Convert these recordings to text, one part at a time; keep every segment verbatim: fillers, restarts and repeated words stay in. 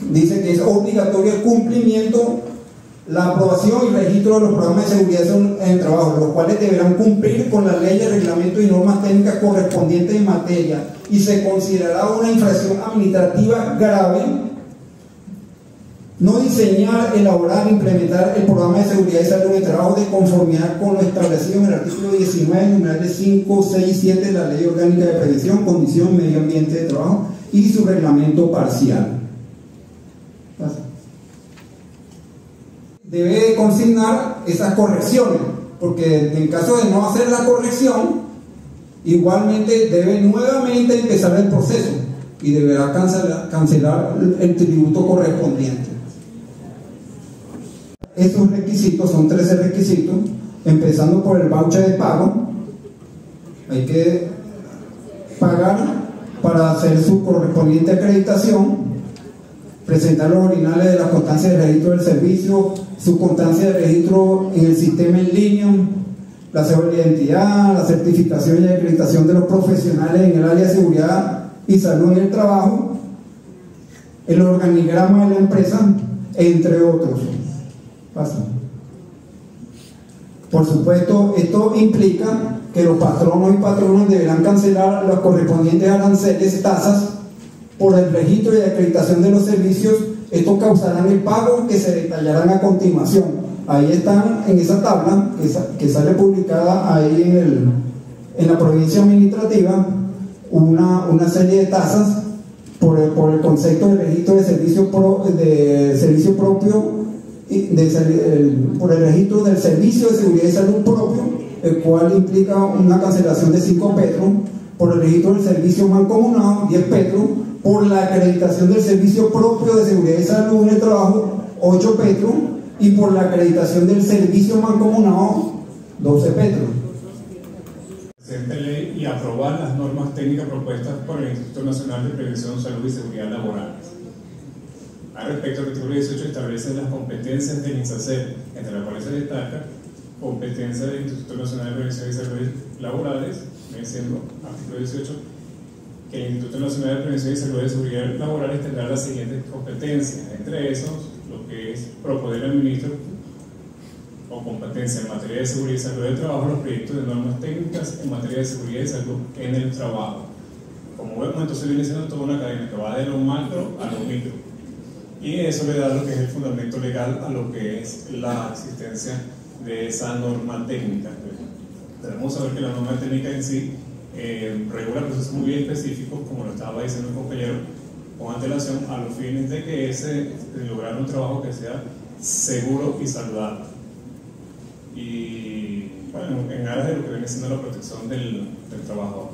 dice que es obligatorio el cumplimiento, la aprobación y registro de los programas de seguridad en el trabajo, los cuales deberán cumplir con las leyes, reglamentos y normas técnicas correspondientes en materia, y se considerará una infracción administrativa grave no diseñar, elaborar, implementar el programa de seguridad y salud en el trabajo de conformidad con lo establecido en el artículo diecinueve, numerales cinco, seis y siete de la Ley Orgánica de Prevención, Condición, Medio Ambiente de Trabajo y su reglamento parcial. Debe consignar esas correcciones, porque en caso de no hacer la corrección, igualmente debe nuevamente empezar el proceso y deberá cancelar, cancelar el tributo correspondiente. Estos requisitos son trece requisitos, empezando por el voucher de pago. Hay que pagar para hacer su correspondiente acreditación, presentar los originales de la constancia de registro del servicio, su constancia de registro en el sistema en línea, la cédula de identidad, la certificación y acreditación de los profesionales en el área de seguridad y salud en el trabajo, el organigrama de la empresa, entre otros. Pasa. Por supuesto, esto implica que los patronos y patronas deberán cancelar los correspondientes aranceles, tasas, por el registro y acreditación de los servicios. Estos causarán el pago que se detallarán a continuación. Ahí están en esa tabla que, sa que sale publicada ahí en, el, en la provincia administrativa, una, una serie de tasas por el, por el concepto de registro de servicio, pro, de servicio propio, de, el, por el registro del servicio de seguridad y salud propio, el cual implica una cancelación de cinco petros, por el registro del servicio mancomunado, diez petros, por la acreditación del servicio propio de seguridad y salud en el trabajo, ocho petros, y por la acreditación del servicio mancomunado, doce petros. Presente ley y aprobar las normas técnicas propuestas por el Instituto Nacional de Prevención, Salud y Seguridad Laborales. Al respecto, el artículo dieciocho establece las competencias del INSACEL, entre las cuales se destaca competencia del Instituto Nacional de Prevención y Salud Laborales, viene siendo artículo dieciocho, que el Instituto Nacional de Prevención y Salud y Seguridad Laborales tendrá las siguientes competencias, entre esos lo que es proponer al ministro o competencia en materia de seguridad y salud del trabajo los proyectos de normas técnicas en materia de seguridad y salud en el trabajo. Como vemos, entonces viene siendo toda una cadena que va de lo macro a lo micro, y eso le da lo que es el fundamento legal a lo que es la existencia de esa norma técnica. Debemos saber que la norma técnica en sí eh, regula procesos muy específicos, como lo estaba diciendo el compañero, con antelación a los fines de que ese de lograr un trabajo que sea seguro y saludable. Y bueno, en aras de lo que viene siendo la protección del, del trabajador.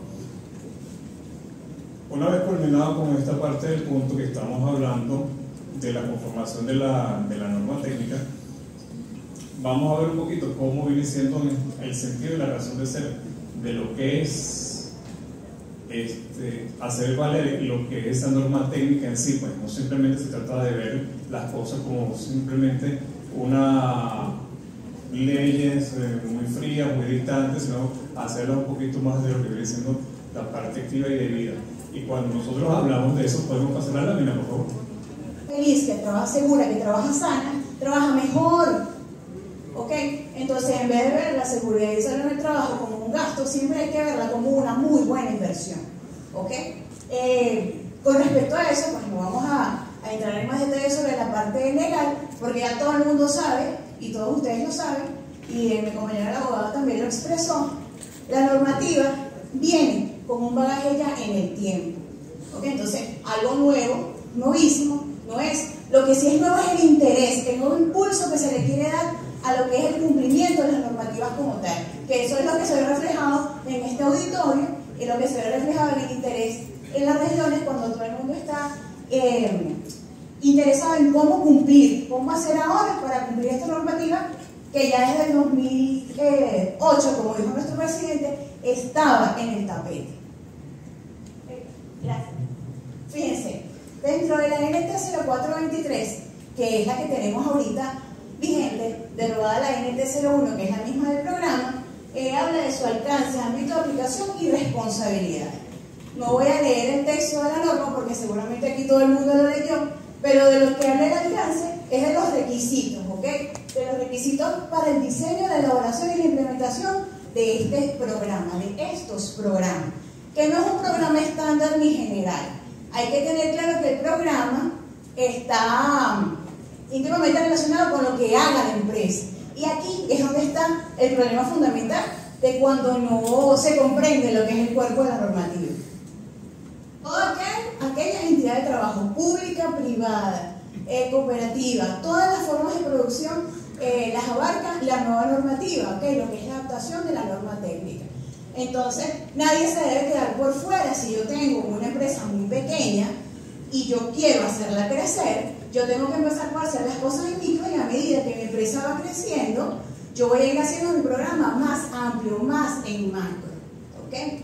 Una vez culminado con esta parte del punto que estamos hablando de la conformación de la, de la norma técnica, vamos a ver un poquito cómo viene siendo el sentido y la razón de ser de lo que es este, hacer valer lo que es esa norma técnica en sí. Pues no simplemente se trata de ver las cosas como simplemente una leyes eh, muy frías, muy distantes, sino hacerlo un poquito más de lo que viene siendo la parte activa y de vida. Y cuando nosotros hablamos de eso, podemos pasar a la lámina, por favor. Feliz, que trabaja segura, que trabaja sana, trabaja mejor. ¿Ok? Entonces, en vez de ver la seguridad y salud en el trabajo como un gasto, siempre hay que verla como una muy buena inversión. ¿Ok? Eh, con respecto a eso, pues no vamos a, a entrar en más detalles sobre la parte legal, porque ya todo el mundo sabe, y todos ustedes lo saben, y eh, mi compañera la abogada también lo expresó. La normativa viene con un bagaje ya en el tiempo. ¿Ok? Entonces, algo nuevo, novísimo, no es. Lo que sí es nuevo es el interés, el nuevo impulso que se le quiere dar a lo que es el cumplimiento de las normativas como tal, que eso es lo que se ve reflejado en este auditorio y lo que se ve reflejado en el interés en las regiones cuando todo el mundo está eh, interesado en cómo cumplir, cómo hacer ahora para cumplir esta normativa que ya desde el dos mil ocho, como dijo nuestro presidente, estaba en el tapete. Gracias. Fíjense, dentro de la N T cero cuatro veintitrés, que es la que tenemos ahorita vigente, derogada la N T cero uno, que es la misma del programa, eh, habla de su alcance, ámbito de aplicación y responsabilidad. No voy a leer el texto de la norma porque seguramente aquí todo el mundo lo leyó, Pero de lo que habla el alcance es de los requisitos, ¿ok? De los requisitos para el diseño, la elaboración y la implementación de este programa, de estos programas, que no es un programa estándar ni general. Hay que tener claro que el programa está íntimamente relacionado con lo que haga la empresa. Y aquí es donde está el problema fundamental de cuando no se comprende lo que es el cuerpo de la normativa. Toda aquel, aquella entidad de trabajo pública, privada, eh, cooperativa, todas las formas de producción eh, las abarca la nueva normativa, ¿okay? Lo que es la adaptación de la norma técnica. Entonces, nadie se debe quedar por fuera. Si yo tengo una empresa muy pequeña y yo quiero hacerla crecer, yo tengo que empezar por hacer las cosas en micro, y a medida que mi empresa va creciendo, yo voy a ir haciendo mi programa más amplio, más en macro. ¿Ok?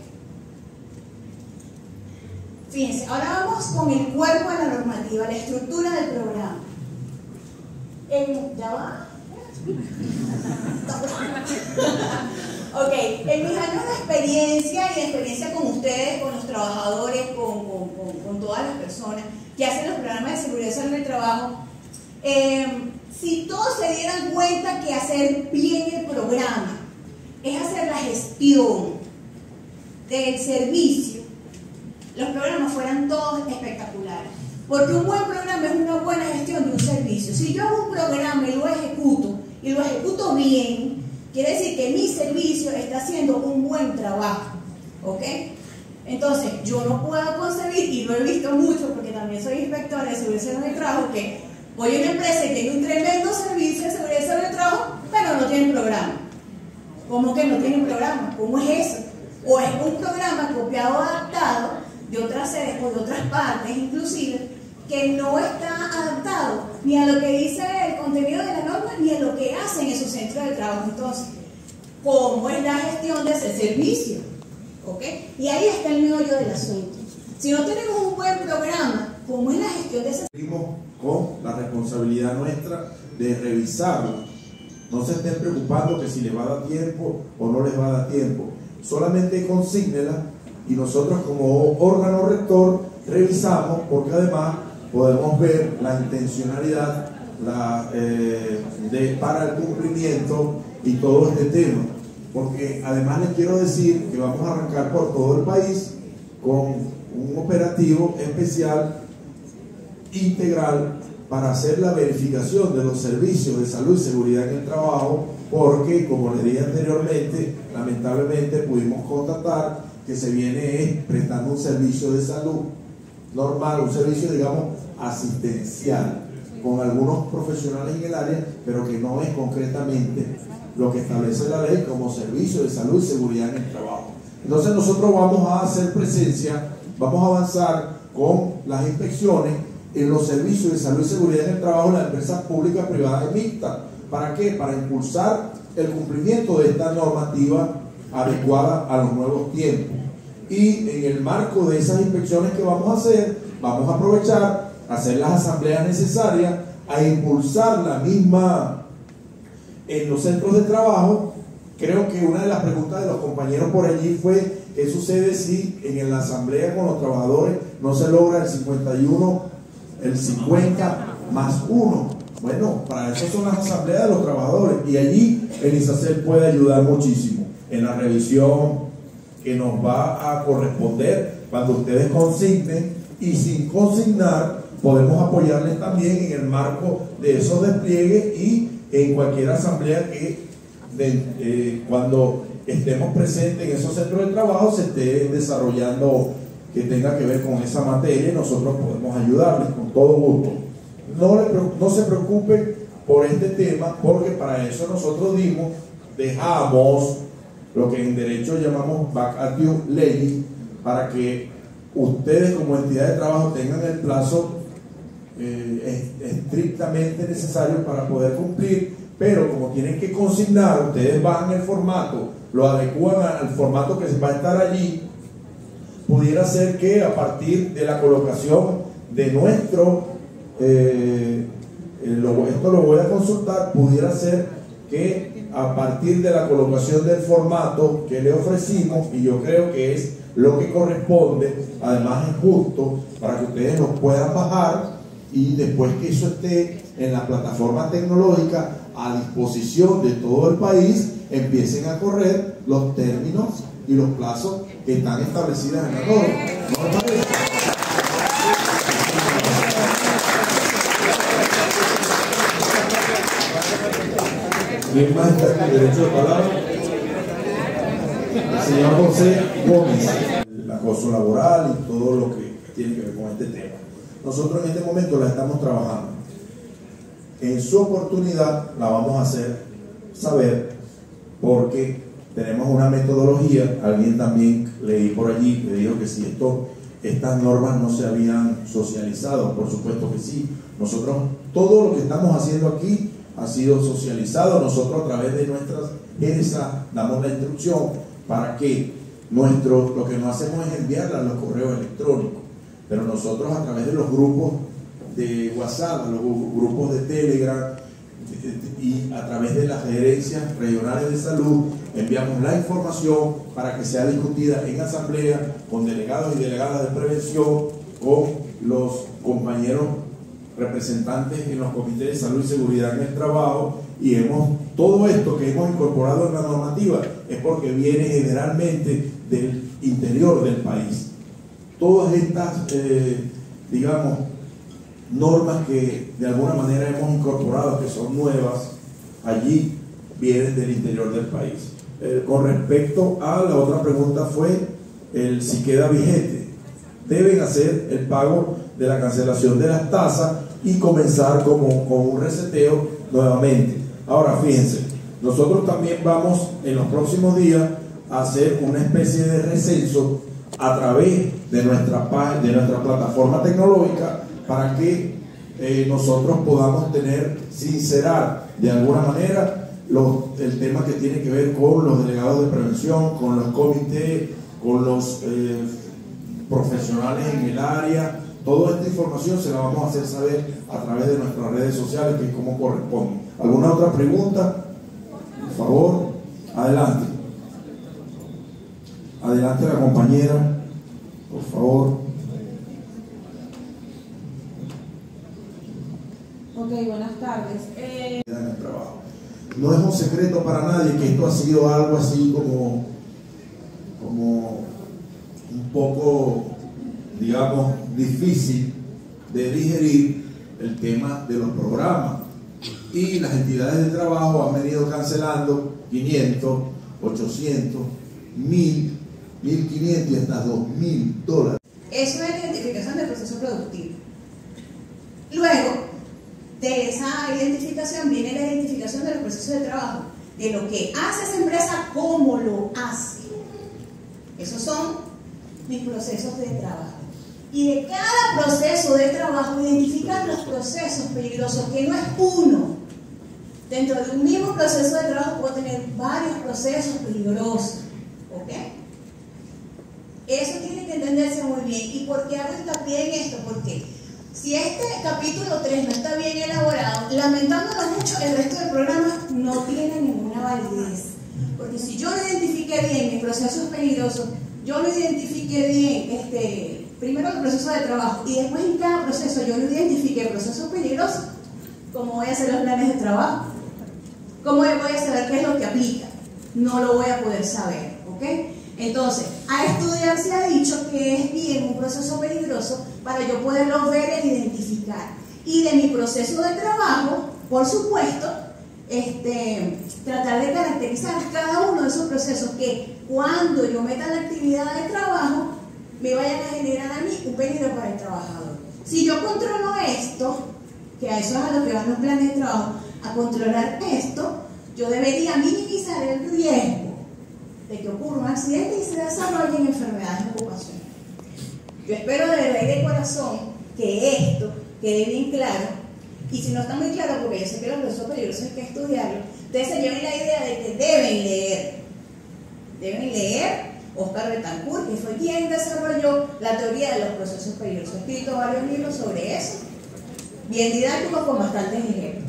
Fíjense, ahora vamos con el cuerpo de la normativa, la estructura del programa. En, ¿Ya va? Ok, en mis años de experiencia y de experiencia con ustedes, con los trabajadores, con, con, con, con todas las personas que hacen los programas de seguridad y salud en el trabajo, eh, si todos se dieran cuenta que hacer bien el programa es hacer la gestión del servicio, los programas fueran todos espectaculares. Porque un buen programa es una buena gestión de un servicio. Si yo hago un programa y lo ejecuto, y lo ejecuto bien, quiere decir que mi servicio está haciendo un buen trabajo. ¿Ok? Entonces, yo no puedo concebir, y lo he visto mucho porque también soy inspectora de seguridad en el trabajo, que voy a una empresa y tengo un tremendo servicio de seguridad en el trabajo, pero no tienen programa. ¿Cómo que no tienen programa? ¿Cómo es eso? O es un programa copiado o adaptado de otras sedes o de otras partes inclusive, que no está adaptado ni a lo que dice el contenido de la norma ni a lo que hacen esos centros de trabajo. Entonces, ¿cómo es la gestión de ese servicio? ¿Ok? Y ahí está el meollo del asunto. Si no tenemos un buen programa, ¿cómo es la gestión de ese servicio? Con la responsabilidad nuestra de revisarlo. No se estén preocupando que si les va a dar tiempo o no les va a dar tiempo. Solamente consígnela y nosotros como órgano rector revisamos, porque además podemos ver la intencionalidad la, eh, de, para el cumplimiento y todo este tema. Porque además les quiero decir que vamos a arrancar por todo el país con un operativo especial integral para hacer la verificación de los servicios de salud y seguridad en el trabajo, porque como les dije anteriormente, lamentablemente pudimos constatar que se viene prestando un servicio de salud normal, un servicio digamos asistencial, con algunos profesionales en el área, pero que no es concretamente lo que establece la ley como servicio de salud y seguridad en el trabajo. Entonces nosotros vamos a hacer presencia, vamos a avanzar con las inspecciones en los servicios de salud y seguridad en el trabajo de las empresas públicas, privadas y mixtas. ¿Para qué? Para impulsar el cumplimiento de esta normativa adecuada a los nuevos tiempos. Y en el marco de esas inspecciones que vamos a hacer, vamos a aprovechar, hacer las asambleas necesarias, a impulsar la misma en los centros de trabajo. Creo que una de las preguntas de los compañeros por allí fue: ¿qué sucede si en la asamblea con los trabajadores no se logra el cincuenta y uno, el cincuenta más uno? Bueno, para eso son las asambleas de los trabajadores, y allí el ISACEL puede ayudar muchísimo en la revisión que nos va a corresponder cuando ustedes consignen, y sin consignar podemos apoyarles también en el marco de esos despliegues y en cualquier asamblea que de, eh, cuando estemos presentes en esos centros de trabajo se esté desarrollando, que tenga que ver con esa materia, y nosotros podemos ayudarles con todo gusto. No, le, no se preocupen por este tema, porque para eso nosotros dimos, dejamos lo que en derecho llamamos vacatio legis, para que ustedes como entidad de trabajo tengan el plazo eh, estrictamente necesario para poder cumplir, pero como tienen que consignar, ustedes bajan el formato, lo adecúan al formato que va a estar allí. Pudiera ser que a partir de la colocación de nuestro, eh, lo, esto lo voy a consultar, pudiera ser que a partir de la colocación del formato que le ofrecimos, y yo creo que es lo que corresponde, además es justo para que ustedes los puedan bajar, y después que eso esté en la plataforma tecnológica a disposición de todo el país, empiecen a correr los términos y los plazos que están establecidos en la norma. ¿No les parece? ¿Quién más está en el derecho de palabra? El señor José Gómez. El acoso laboral y todo lo que tiene que ver con este tema. Nosotros en este momento la estamos trabajando. En su oportunidad la vamos a hacer saber, porque tenemos una metodología. Alguien también leí por allí que dijo que si esto, estas normas no se habían socializado. Por supuesto que sí. Nosotros, todo lo que estamos haciendo aquí ha sido socializado. Nosotros a través de nuestras E S A damos la instrucción para que nuestro, lo que no hacemos es enviarla a los correos electrónicos, pero nosotros a través de los grupos de WhatsApp, los grupos de Telegram y a través de las gerencias regionales de salud enviamos la información para que sea discutida en asamblea con delegados y delegadas de prevención, con los compañeros representantes en los comités de salud y seguridad en el trabajo, y hemos, todo esto que hemos incorporado en la normativa es porque viene generalmente del interior del país. Todas estas, eh, digamos, normas que de alguna manera hemos incorporado, que son nuevas, allí vienen del interior del país. Eh, con respecto a la otra pregunta fue el si queda vigente. Deben hacer el pago de la cancelación de las tasas y comenzar como, con un reseteo nuevamente. Ahora fíjense, nosotros también vamos en los próximos días a hacer una especie de recenso a través de nuestra, de nuestra plataforma tecnológica para que eh, nosotros podamos tener, sincerar de alguna manera los, el tema que tiene que ver con los delegados de prevención, con los comités, con los eh, profesionales en el área. Toda esta información se la vamos a hacer saber a través de nuestras redes sociales, que es como corresponde. ¿Alguna otra pregunta? Por favor, adelante. Adelante la compañera, por favor. Ok, buenas tardes. Eh... En el trabajo. No es un secreto para nadie que esto ha sido algo así como, como un poco, digamos, difícil de digerir el tema de los programas, y las entidades de trabajo han venido cancelando quinientos, ochocientos, mil, mil quinientos y hasta dos mil dólares. Eso es la identificación del proceso productivo. Luego de esa identificación viene la identificación de los procesos de trabajo, de lo que hace esa empresa, cómo lo hace. Esos son mis procesos de trabajo. Y de cada proceso de trabajo identificar los procesos peligrosos, que no es uno. Dentro de un mismo proceso de trabajo puedo tener varios procesos peligrosos. ¿Ok? Eso tiene que entenderse muy bien. ¿Y por qué hago hincapié en esto? Porque si este capítulo tres no está bien elaborado, lamentándolo mucho, el resto del programa no tiene ninguna validez. Porque si yo no identifique bien mis procesos peligrosos, yo no identifique bien, este, primero el proceso de trabajo, y después en cada proceso yo no identifique procesos peligrosos, ¿cómo voy a hacer los planes de trabajo? ¿Cómo voy a saber qué es lo que aplica? No lo voy a poder saber, ¿ok? Entonces, a estudiar se ha dicho que es bien un proceso peligroso para yo poderlo ver e identificar. Y de mi proceso de trabajo, por supuesto, este, tratar de caracterizar cada uno de esos procesos que cuando yo meta la actividad de trabajo me vayan a generar a mí un peligro para el trabajador. Si yo controlo esto, que a eso es a lo que van los planes de trabajo, a controlar esto, yo debería minimizar el riesgo de que ocurra un accidente y se desarrollen enfermedades ocupacionales. Yo espero de verdad y de corazón que esto quede bien claro, y si no está muy claro, porque yo sé que los procesos peligrosos hay que estudiarlo, ustedes se lleven la idea de que deben leer, deben leer Oscar Betancourt, que fue quien desarrolló la teoría de los procesos peligrosos. He escrito varios libros sobre eso, bien didácticos, con bastantes ejemplos.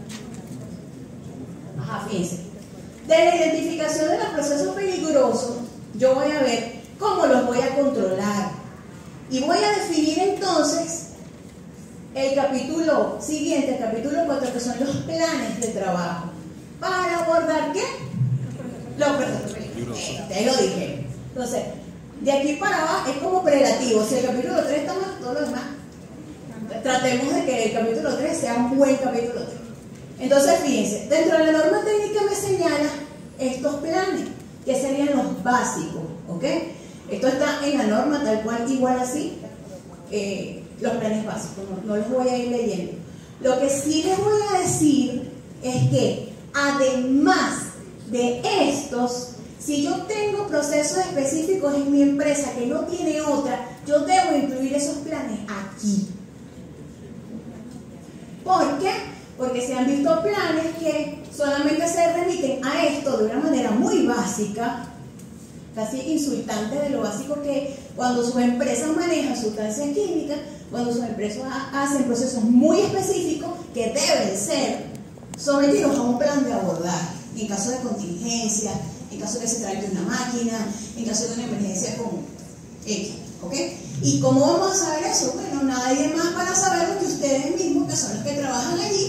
Ajá, fíjense. De la identificación de los procesos peligrosos, yo voy a ver cómo los voy a controlar. Y voy a definir entonces el capítulo siguiente, el capítulo cuatro, que son los planes de trabajo. ¿Para abordar qué? Los procesos. Te lo dije. Entonces, de aquí para abajo es como prelativo. Si el capítulo tres está mal, todo lo demás. Tratemos de que el capítulo tres sea un buen capítulo tres. Entonces, fíjense, dentro de la norma técnica me señala estos planes, que serían los básicos, ¿ok? Esto está en la norma tal cual, igual así, eh, los planes básicos, no, no los voy a ir leyendo. Lo que sí les voy a decir es que, además de estos, si yo tengo procesos específicos en mi empresa que no tiene otra, yo debo incluir esos planes aquí. ¿Por qué? Porque se han visto planes que solamente se remiten a esto de una manera muy básica, casi insultante de lo básico que cuando sus empresas manejan sustancias químicas, cuando sus empresas hacen procesos muy específicos que deben ser sometidos a un plan de abordaje, en caso de contingencia, en caso de que se trate una máquina, en caso de una emergencia con X, ¿ok? ¿Y cómo vamos a saber eso? Bueno, nadie más para saberlo que ustedes mismos, que son los que trabajan allí,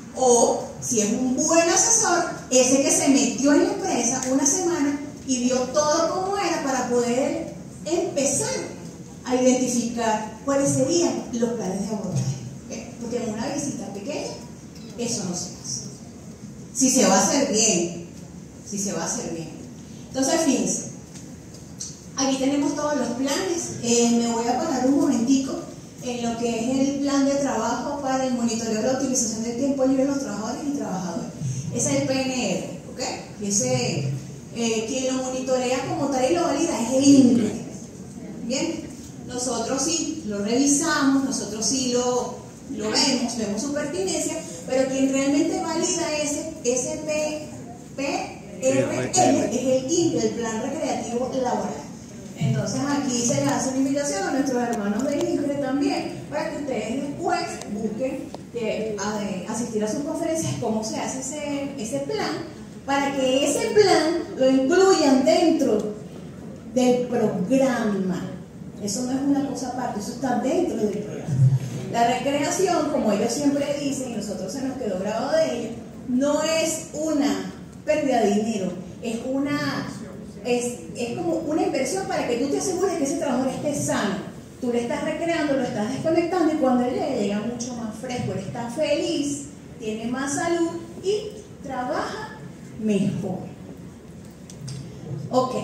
o si es un buen asesor, ese que se metió en la empresa una semana y vio todo como era para poder empezar a identificar cuáles serían los planes de abordaje, ¿okay? Porque en una visita pequeña eso no se hace. Si se va a hacer bien, si se va a hacer bien. Entonces, fíjense, aquí tenemos todos los planes. Eh, me voy a parar un momentico en lo que es el plan de trabajo para el monitoreo de la utilización del tiempo libre de los trabajadores y trabajadores. Ese es el P N R, ¿ok? Ese, eh, quien lo monitorea como tal y lo valida es el I N R E. Bien, nosotros sí lo revisamos, nosotros sí lo, lo vemos, vemos su pertinencia, pero quien realmente valida ese, ese P R L es el I N R E, el Plan Recreativo Laboral. Entonces aquí se le hace una invitación a nuestros hermanos de I N R E también, para que ustedes después busquen que, a, asistir a sus conferencias, cómo se hace ese, ese plan, para que ese plan lo incluyan dentro del programa. Eso no es una cosa aparte, eso está dentro del programa. La recreación, como ellos siempre dicen, y nosotros se nos quedó grabado de ellos, no es una pérdida de dinero, es una... Es, es como una inversión para que tú te asegures que ese trabajador esté sano. Tú le estás recreando, lo estás desconectando y cuando él llega, llega mucho más fresco, él está feliz, tiene más salud y trabaja mejor. Ok.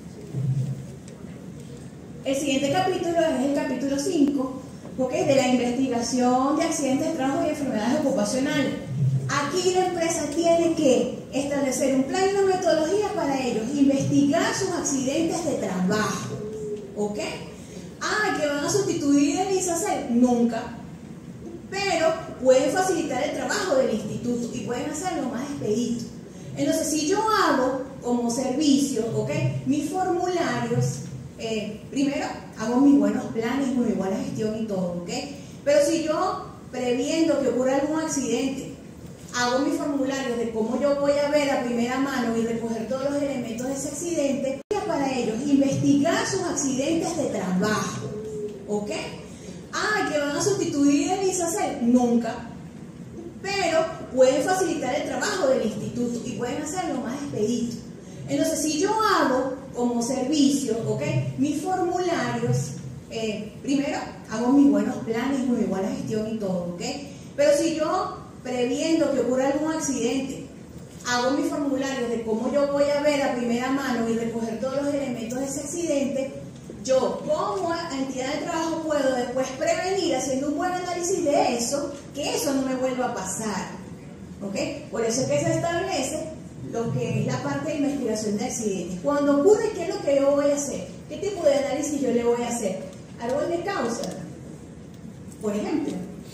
El siguiente capítulo es el capítulo cinco, okay, de la investigación de accidentes de trabajo y enfermedades ocupacionales. Aquí la empresa tiene que establecer un plan y una metodología para ellos, investigar sus accidentes de trabajo, ¿ok? Ah, que van a sustituir el I S A C E L, nunca, pero pueden facilitar el trabajo del instituto y pueden hacerlo más expedito. Entonces, si yo hago como servicio, ¿ok?, mis formularios, eh, primero hago mis buenos planes, mi buena gestión y todo, ¿ok? Pero si yo, previendo que ocurra algún accidente, hago mis formularios de cómo yo voy a ver a primera mano y recoger todos los elementos de ese accidente, para ellos investigar sus accidentes de trabajo, ¿ok? Ah, que van a sustituir el I S A C E L, nunca, pero pueden facilitar el trabajo del instituto y pueden hacerlo más expedito. Entonces, si yo hago como servicio, ¿ok?, mis formularios, eh, primero hago mis buenos planes, mi buena gestión y todo, ¿ok? Pero si yo, previendo que ocurra algún accidente, hago mis formularios de cómo yo voy a ver a primera mano y recoger todos los elementos de ese accidente, yo como entidad de trabajo puedo después prevenir, haciendo un buen análisis de eso, que eso no me vuelva a pasar, ¿ok? Por eso es que se establece lo que es la parte de investigación de accidentes. Cuando ocurre, ¿qué es lo que yo voy a hacer? ¿Qué tipo de análisis yo le voy a hacer? Árbol de causa, por ejemplo.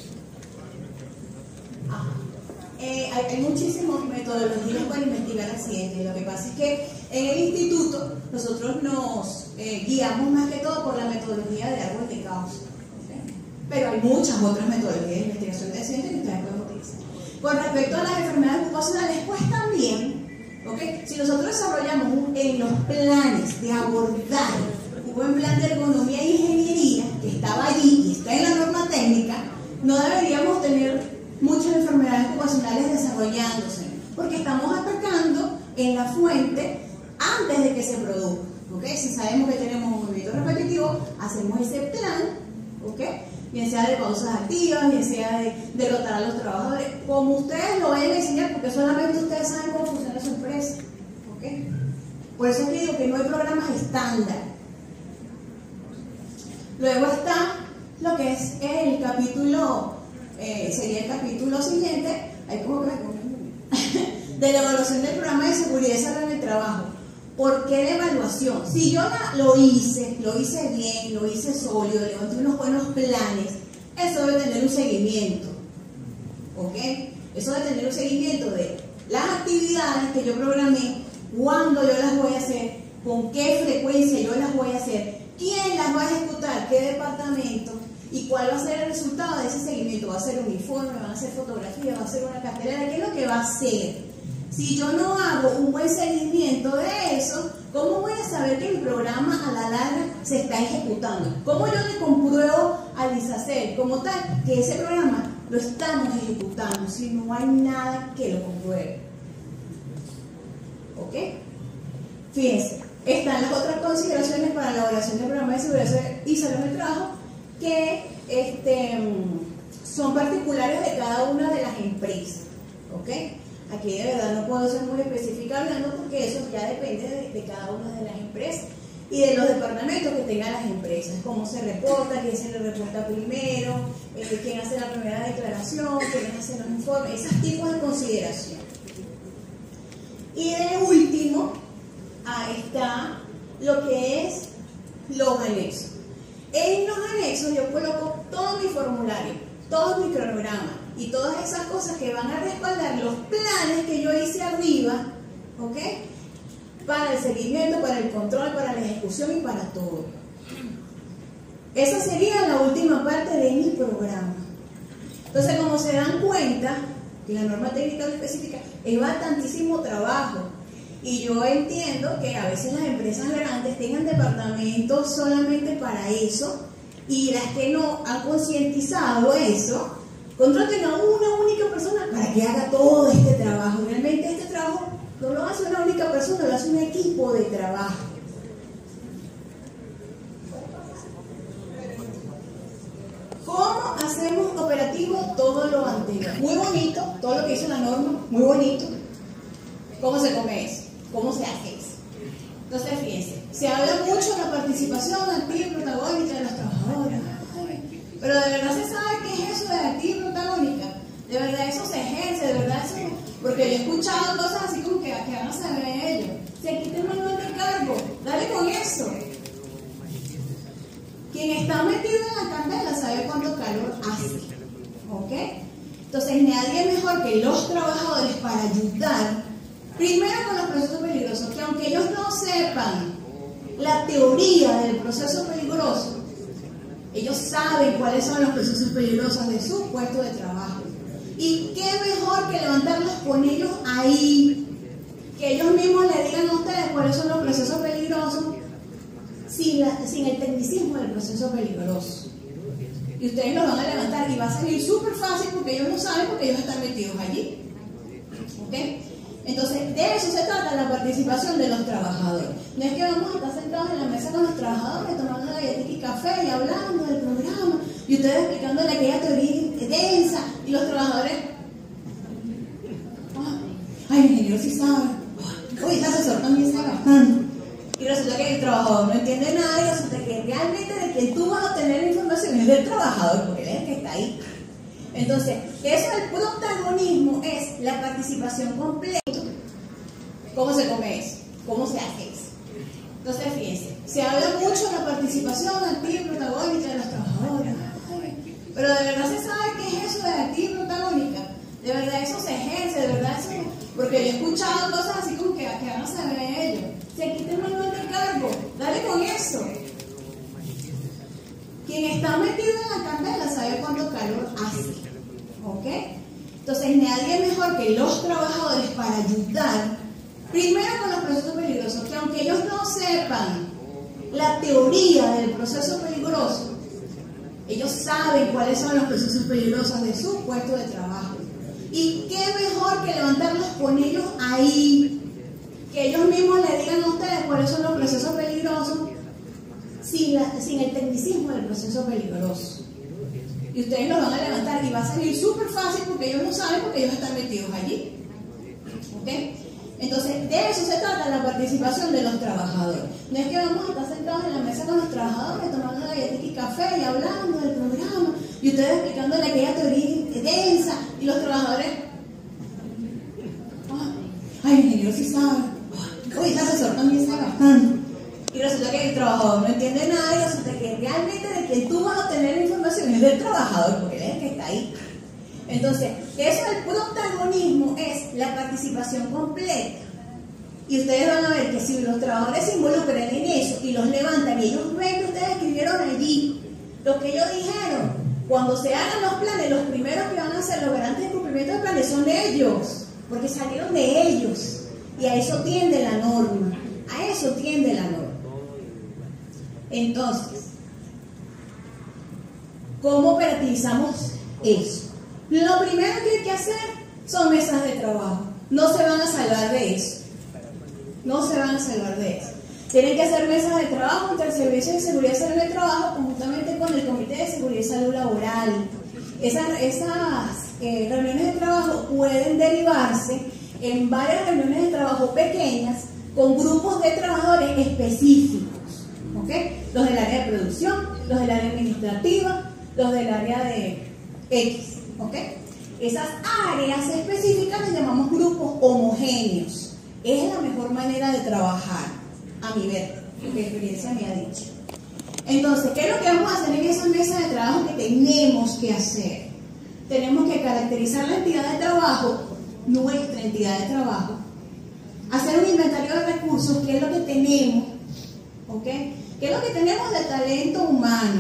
Ajá. Eh, hay, hay muchísimas metodologías para investigar accidentes. Lo que pasa es que en el instituto nosotros nos eh, guiamos más que todo por la metodología de árbol de causa, ¿okay? Pero hay muchas otras metodologías de investigación de accidentes que ustedes pueden utilizar. Con respecto a las enfermedades ocupacionales, pues también, ¿okay?, si nosotros desarrollamos un, en los planes de abordaje un buen plan de ergonomía e ingeniería que estaba allí y está en la norma técnica, no deberíamos tener muchas enfermedades ocupacionales desarrollándose, porque estamos atacando en la fuente antes de que se produzca. ¿Okay? Si sabemos que tenemos un movimiento repetitivo, hacemos ese plan, ¿okay? Bien sea de pausas activas, bien sea de derrotar a los trabajadores, como ustedes lo vayan a enseñar, porque solamente ustedes saben cómo funciona su empresa. ¿Okay? Por eso es que digo que no hay programas estándar. Luego está lo que es el capítulo, eh, sería el capítulo siguiente, ahí como que me de la evaluación del programa de seguridad y salud en el trabajo. ¿Por qué la evaluación? Si yo la, lo hice, lo hice bien, lo hice sólido, levanté unos buenos planes, eso debe tener un seguimiento. ¿Ok? Eso debe tener un seguimiento de las actividades que yo programé, cuándo yo las voy a hacer, con qué frecuencia yo las voy a hacer, quién las va a ejecutar, qué departamento, y cuál va a ser el resultado de ese seguimiento. ¿Va a ser un informe, va a ser fotografía, va a ser una cartelera? ¿Qué es lo que va a hacer? Si yo no hago un buen seguimiento de eso, ¿cómo voy a saber que mi programa a la larga se está ejecutando? ¿Cómo yo le compruebo al ISACEL como tal que ese programa lo estamos ejecutando si no hay nada que lo compruebe? ¿Ok? Fíjense, están las otras consideraciones para la elaboración del programa de seguridad y salud en el trabajo que este, son particulares de cada una de las empresas. ¿Ok? Aquí de verdad no puedo ser muy específica hablando porque eso ya depende de, de cada una de las empresas y de los departamentos que tengan las empresas, cómo se reporta, quién se le reporta primero, eh, quién hace la primera declaración, quién hace los informes, esos tipos de consideración. Y de último, ahí está lo que es los anexos. En los anexos yo coloco todo mi formulario, todo mi cronograma y todas esas cosas que van a respaldar los planes que yo hice arriba, ¿ok? Para el seguimiento, para el control, para la ejecución y para todo. Esa sería la última parte de mi programa. Entonces, como se dan cuenta, que la norma técnica específica es bastantísimo trabajo. Y yo entiendo que a veces las empresas grandes tengan departamentos solamente para eso, y las que no han concientizado eso, contraten a una única persona para que haga todo este trabajo. Realmente este trabajo no lo hace una única persona, lo hace un equipo de trabajo. ¿Cómo hacemos operativo todo lo anterior? Muy bonito, todo lo que dice la norma, muy bonito. ¿Cómo se come eso? ¿Cómo se hace eso? Entonces, fíjense, se habla mucho de la participación activa y protagónica de los trabajadores. Pero de verdad se sabe qué es eso de activa y protagónica. De verdad eso se ejerce, de verdad eso. Porque yo he escuchado cosas así como que, que van a saber ellos. Se quita el manual de cargo, dale con eso. Quien está metido en la candela sabe cuánto calor hace. ¿Ok? Entonces nadie mejor que los trabajadores para ayudar, primero con los procesos peligrosos, que aunque ellos no sepan la teoría del proceso peligroso, ellos saben cuáles son los procesos peligrosos de su puesto de trabajo. Y qué mejor que levantarlos con ellos ahí, que ellos mismos le digan a ustedes cuáles son los procesos peligrosos, sin, la, sin el tecnicismo del proceso peligroso. Y ustedes los van a levantar y va a salir súper fácil porque ellos lo saben, porque ellos están metidos allí. ¿Ok? Entonces, de eso se trata la participación de los trabajadores. No es que vamos a estar sentados en la mesa con los trabajadores, tomando galletas y café y hablando del programa, y ustedes explicándole aquella teoría densa, y los trabajadores, ay, el ingeniero sí sabe, uy, el asesor también sabe bastante. Y resulta que el trabajador no entiende nada, y resulta que realmente de quien tú vas a obtener la información es del trabajador, porque él es el que está ahí. Entonces, eso del protagonismo es la participación completa. ¿Cómo se come eso? ¿Cómo se hace eso? Entonces, fíjense, se habla mucho de la participación activa y protagónica de los trabajadores. Pero de verdad se sabe qué es eso de activa y protagónica. De verdad eso se ejerce, de verdad eso. Porque yo he escuchado cosas así como que, que van a saber ellos. Se quita el manual de cargo, dale con eso. Quien está metido en la candela sabe cuánto calor hace. ¿Ok? Entonces nadie mejor que los trabajadores para ayudar, primero con los procesos peligrosos, que aunque ellos no sepan la teoría del proceso peligroso, Ellos saben cuáles son los procesos peligrosos de su puesto de trabajo. Y qué mejor que levantarlos con ellos ahí, que ellos mismos le digan a ustedes cuáles son los procesos peligrosos, sin, la, sin el tecnicismo del proceso peligroso. Y ustedes los van a levantar y va a salir súper fácil porque ellos lo saben, porque ellos están metidos allí. ¿Ok? Entonces, de eso se trata la participación de los trabajadores. No es que vamos a estar sentados en la mesa con los trabajadores tomando galletas y café y hablando del programa y ustedes explicándole aquella teoría densa y los trabajadores, ay, el ingeniero sí sabe, uy, el profesor también sabe bastante. Y resulta que el trabajador no entiende nada y resulta que realmente de quien tú vas a obtener la información es del trabajador, porque él es el que está ahí. Entonces, eso del protagonismo es la participación completa. Y ustedes van a ver que si los trabajadores se involucran en eso y los levantan y ellos ven que ustedes escribieron allí lo que ellos dijeron, cuando se hagan los planes, los primeros que van a hacer los garantes de cumplimiento de planes son ellos, porque salieron de ellos. Y a eso tiende la norma, a eso tiende la norma. Entonces, ¿cómo operativizamos eso? Lo primero que hay que hacer son mesas de trabajo. No se van a salvar de eso. No se van a salvar de eso. Tienen que hacer mesas de trabajo entre el Servicio de Seguridad y Salud del Trabajo, conjuntamente con el Comité de Seguridad y Salud Laboral. Esas, esas eh, reuniones de trabajo pueden derivarse en varias reuniones de trabajo pequeñas con grupos de trabajadores específicos. ¿Okay? Los del área de producción, los del área administrativa, los del área de X. ¿Okay? Esas áreas específicas las llamamos grupos homogéneos. Es la mejor manera de trabajar, a mi ver, lo que experiencia me ha dicho. Entonces, ¿qué es lo que vamos a hacer en esa mesa de trabajo que tenemos que hacer? Tenemos que caracterizar la entidad de trabajo, nuestra entidad de trabajo, hacer un inventario de recursos, qué es lo que tenemos, ¿ok? ¿Qué es lo que tenemos de talento humano?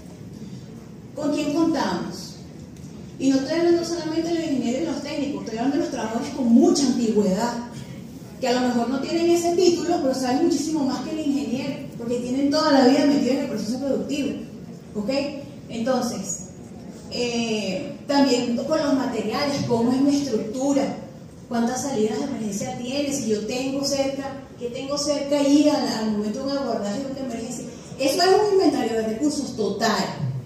¿Con quién contamos? Y no estoy hablando solamente de los ingenieros y los técnicos, estoy hablando de los trabajadores con mucha antigüedad, que a lo mejor no tienen ese título, pero saben muchísimo más que el ingeniero, porque tienen toda la vida metidos en el proceso productivo. ¿Ok? Entonces, eh, también con los materiales, cómo es mi estructura, cuántas salidas de emergencia tiene, si yo tengo cerca, qué tengo cerca ahí al, al momento de un abordaje de una emergencia. Eso es un inventario de recursos total.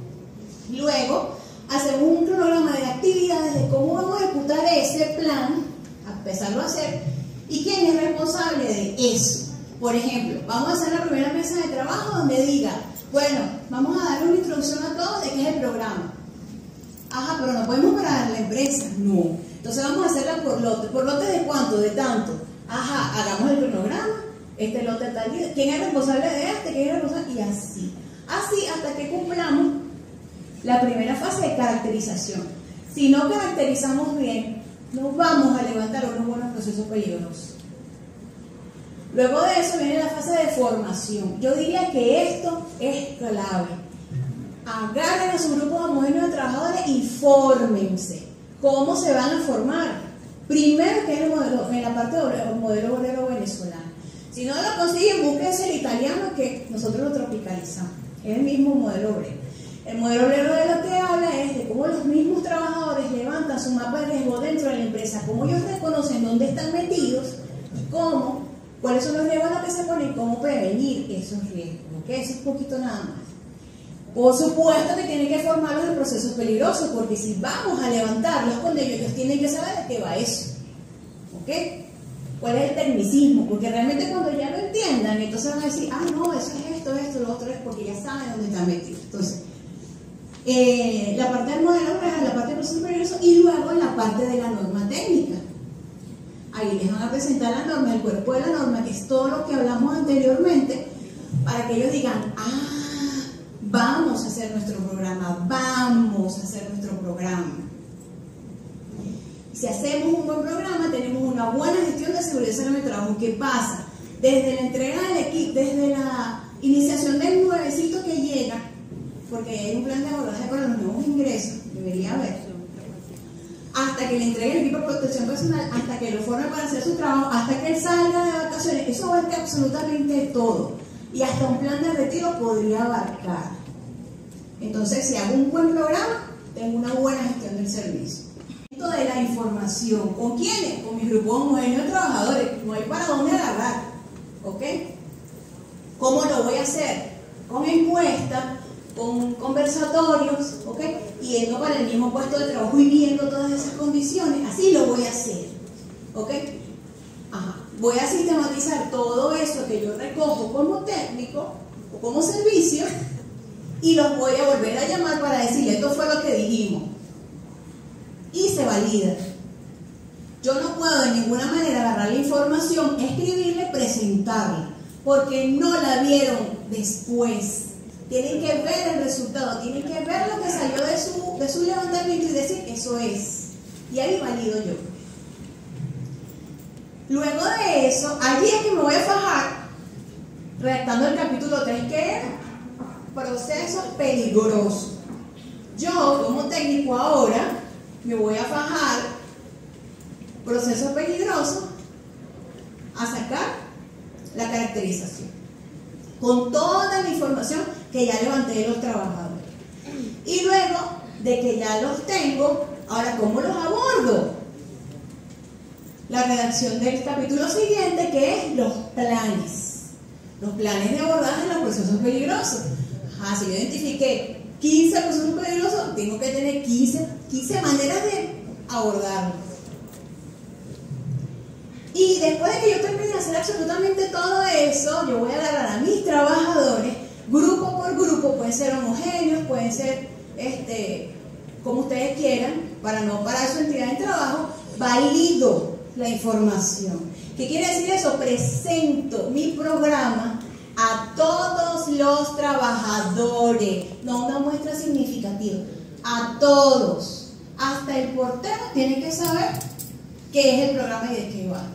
Luego, hacemos un cronograma de actividades de cómo vamos a ejecutar ese plan, a empezarlo a hacer, y quién es responsable de eso. Por ejemplo, vamos a hacer la primera mesa de trabajo donde diga, bueno, vamos a darle una introducción a todos de qué es el programa. Ajá, pero no podemos parar la empresa. No. Entonces vamos a hacerla por lote. ¿Por lote de cuánto? De tanto. Ajá, hagamos el cronograma. Este lote tal día. ¿Quién es responsable de este? ¿Quién es responsable? Y así. Así hasta que cumplamos la primera fase de caracterización. Si no caracterizamos bien, no vamos a levantar unos buenos procesos peligrosos. Luego de eso viene la fase de formación. Yo diría que esto es clave. Agarren a sus grupos homogéneos de trabajadores y fórmense. ¿Cómo se van a formar? Primero, que es el modelo, en la parte del modelo obrero venezolano. Si no lo consiguen, búsquense el italiano, que nosotros lo tropicalizamos. Es el mismo modelo obrero. El modelo obrero de lo que habla es de cómo los mismos trabajadores levantan su mapa de riesgo dentro de la empresa, cómo ellos reconocen dónde están metidos, cómo, cuáles son los riesgos a los que se ponen, cómo prevenir esos riesgos. ¿Okay? Eso es poquito nada más. Por supuesto que tienen que formarlos en procesos peligrosos, porque si vamos a levantarlos con ellos, ellos tienen que saber de qué va eso. ¿Ok? ¿Cuál es el tecnicismo? Porque realmente cuando ya lo entiendan, entonces van a decir, ah, no, eso es esto, esto, lo otro es, porque ya saben dónde están metidos. Entonces, eh, la parte del modelo real, la parte del proceso peligroso y luego la parte de la norma técnica. Ahí les van a presentar la norma, el cuerpo de la norma, que es todo lo que hablamos anteriormente, para que ellos digan, ah, vamos a hacer nuestro programa, vamos a hacer nuestro programa. Si hacemos un buen programa, tenemos una buena gestión de seguridad y salud en el trabajo. ¿Qué pasa? Desde la entrega del equipo, desde la iniciación del nuevecito que llega, porque hay un plan de abordaje para los nuevos ingresos, debería haber, hasta que le entregue el equipo de protección personal, hasta que lo forme para hacer su trabajo, hasta que él salga de vacaciones, eso abarca absolutamente todo. Y hasta un plan de retiro podría abarcar. Entonces, si hago un buen programa, tengo una buena gestión del servicio. Esto de la información, ¿con quiénes? Con mi grupo homogéneo de trabajadores, no hay para dónde agarrar, ¿ok? ¿Cómo lo voy a hacer? Con encuestas, con conversatorios, ¿ok? Yendo para el mismo puesto de trabajo y viendo todas esas condiciones, así lo voy a hacer, ¿ok? Ajá. Voy a sistematizar todo eso que yo recojo como técnico o como servicio y los voy a volver a llamar para decirle, esto fue lo que dijimos. Y se valida. Yo no puedo de ninguna manera agarrar la información, escribirle, presentarla, porque no la vieron después. Tienen que ver el resultado, tienen que ver lo que salió de su, de su levantamiento y decir, eso es. Y ahí valido yo. Luego de eso, allí es que me voy a fajar, redactando el capítulo tres, que es procesos peligrosos. Yo, como técnico ahora, me voy a fajar procesos peligrosos a sacar la caracterización con toda la información que ya levanté de los trabajadores. Y luego de que ya los tengo, ahora ¿cómo los abordo? La redacción del capítulo siguiente, que es los planes. Los planes de abordaje de los procesos peligrosos. Ajá, si yo identifiqué quince procesos peligrosos, tengo que tener quince, quince maneras de abordarlos. Y después de que yo termine de hacer absolutamente todo eso, yo voy a agarrar a mis trabajadores, grupo por grupo, pueden ser homogéneos, pueden ser este, como ustedes quieran, para no parar su entidad de trabajo, valido la información. ¿Qué quiere decir eso? Presento mi programa a todos los trabajadores, no una muestra significativa, a todos. Hasta el portero tiene que saber qué es el programa y de qué va.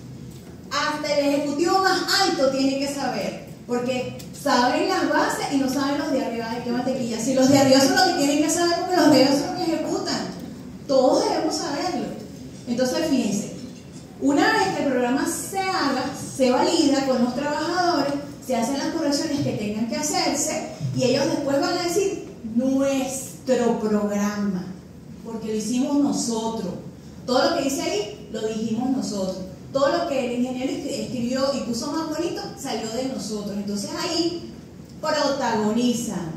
Hasta el ejecutivo más alto tiene que saber, porque saben las bases y no saben los de arriba de qué mantequilla. Si los de arriba son los que tienen que saber, porque los de arriba son los que ejecutan. Todos debemos saberlo. Entonces, fíjense, una vez que el programa se haga, se valida con los trabajadores, se hacen las correcciones que tengan que hacerse y ellos después van a decir nuestro programa, porque lo hicimos nosotros. Todo lo que dice ahí, lo dijimos nosotros. Todo lo que el ingeniero escribió y puso más bonito, salió de nosotros. Entonces ahí protagonizan,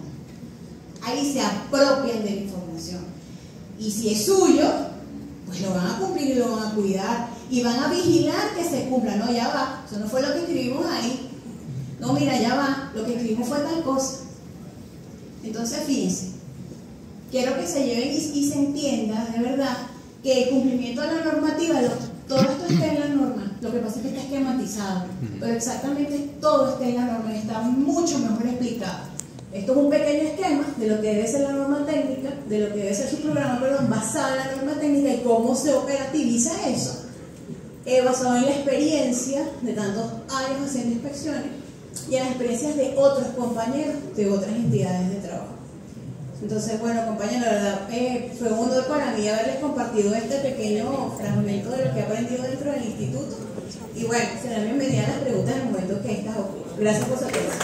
ahí se apropian de la información. Y si es suyo, pues lo van a cumplir y lo van a cuidar. Y van a vigilar que se cumpla. No, ya va, eso no fue lo que escribimos ahí. No, mira, ya va, lo que escribimos fue tal cosa. Entonces fíjense, quiero que se lleven y, y se entienda de verdad que el cumplimiento de la normativa, lo, todo esto está en la norma, lo que pasa es que está esquematizado, pero exactamente todo está en la norma y está mucho mejor explicado. Esto es un pequeño esquema de lo que debe ser la norma técnica, de lo que debe ser su programa, perdón, basado en la norma técnica y cómo se operativiza eso, eh, basado en la experiencia de tantos años haciendo inspecciones y en las experiencias de otros compañeros de otras entidades de trabajo. Entonces, bueno, compañeros, la verdad, eh, fue un honor para mí haberles compartido este pequeño fragmento de lo que he aprendido dentro del instituto. Y bueno, serán bienvenidas las preguntas en el momento que estas ocurran. Gracias por su atención.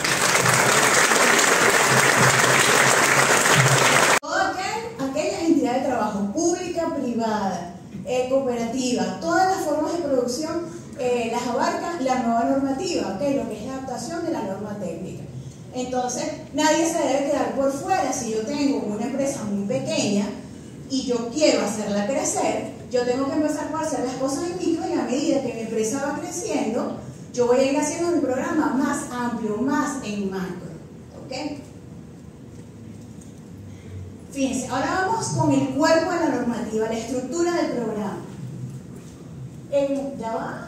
Toda aquella entidad de trabajo, pública, privada, eh, cooperativa, todas las formas de producción eh, las abarca la nueva normativa, ¿okay? Lo que es la adaptación de la norma técnica. Entonces, nadie se debe quedar por fuera. Si yo tengo una empresa muy pequeña y yo quiero hacerla crecer, yo tengo que empezar por hacer las cosas en micro y a medida que mi empresa va creciendo, yo voy a ir haciendo mi programa más amplio, más en macro. ¿Ok? Fíjense, ahora vamos con el cuerpo de la normativa, la estructura del programa. En, ¿Ya va?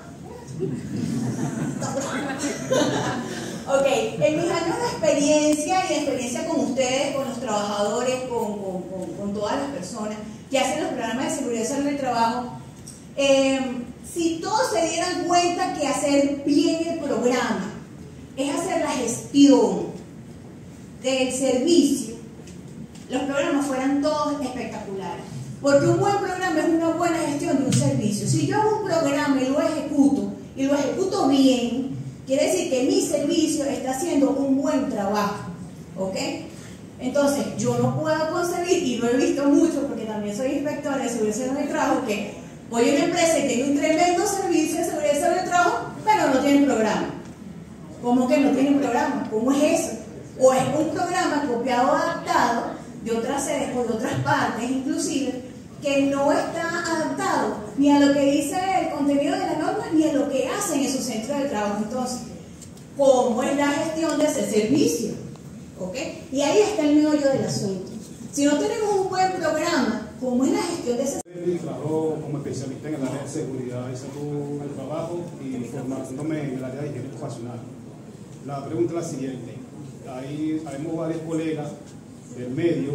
Ok, en mis años de experiencia y de experiencia con ustedes, con los trabajadores, con, con, con, con todas las personas que hacen los programas de seguridad y salud en el trabajo, eh, si todos se dieran cuenta que hacer bien el programa es hacer la gestión del servicio, los programas fueran todos espectaculares. Porque un buen programa es una buena gestión de un servicio. Si yo hago un programa y lo ejecuto, y lo ejecuto bien, quiere decir que mi servicio está haciendo un buen trabajo. ¿Ok? Entonces, yo no puedo concebir, y lo he visto mucho porque también soy inspectora de seguridad en el trabajo, que voy a una empresa y tiene un tremendo servicio de seguridad en el trabajo, pero no tiene programa. ¿Cómo que no tiene programa? ¿Cómo es eso? O es un programa copiado o adaptado de otras sedes o de otras partes, inclusive, que no está adaptado ni a lo que dice el contenido de la norma, ni a lo que hacen esos centros de trabajo. Entonces, ¿cómo es la gestión de ese servicio? ¿Okay? Y ahí está el meollo del asunto. Si no tenemos un buen programa, ¿cómo es la gestión de ese servicio? Trabajo como especialista en el área de seguridad y salud en el trabajo y formándome en el área de higiene ocupacional. La pregunta es la siguiente. Ahí hay varios colegas del medio